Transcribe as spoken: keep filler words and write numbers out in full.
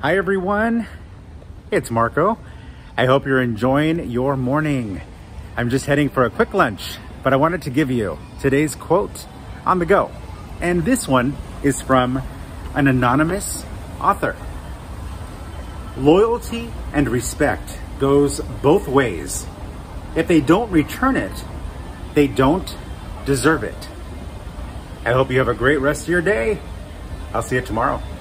Hi everyone, it's Marco. I hope you're enjoying your morning. I'm just heading for a quick lunch, but I wanted to give you today's quote on the go. And this one is from an anonymous author. Loyalty and respect goes both ways. If they don't return it, they don't deserve it. I hope you have a great rest of your day. I'll see you tomorrow.